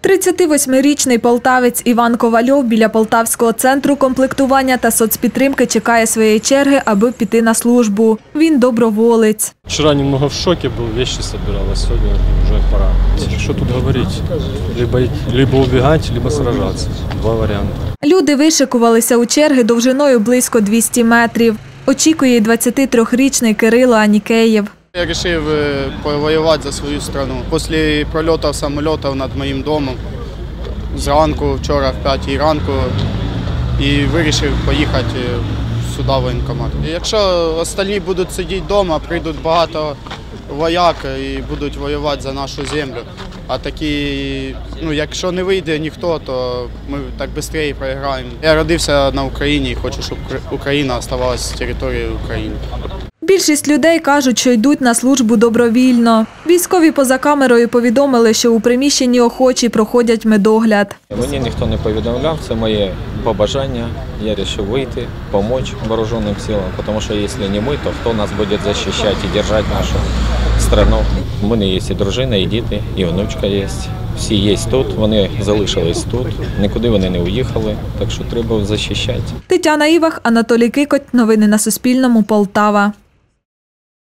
38-річний полтавець Іван Ковальов біля Полтавського центру комплектування та соцпідтримки чекає своєї черги, аби піти на службу. Він доброволець. Вчера немного в шоке был, вещи собирал, а сегодня уже пора. Что тут говорить? Либо убегать, либо сражаться. Два варианта. Люди вишикувалися у черги довжиною близько 200 метрів. Очікує й 23-річний Кирило Анікеєв. Я вирішив повоювати за свою країну. Після прольоту самолітів над моїм домом, зранку, вчора в 5 ранку, і вирішив поїхати сюди в воєнкомат. Якщо остальні будуть сидіти вдома, прийдуть багато вояк і будуть воювати за нашу землю. А такі, якщо не вийде ніхто, то ми так швидше програємо. Я родився на Україні і хочу, щоб Україна залишалася територією України. Більшість людей кажуть, що йдуть на службу добровільно. Військові поза камерою повідомили, що у приміщенні охочі проходять медогляд. Мені ніхто не повідомляв, це моє побажання. Я вирішив вийти, допомогти вооруженим силам, тому що якщо не ми, то хто нас буде захищати і тримати нашу країну. У мене є і дружина, і діти, і внучка є. Всі є тут, вони залишились тут, нікуди вони не уїхали, так що треба захищати. Тетяна Івах, Анатолій Кикоть. Новини на Суспільному. Полтава.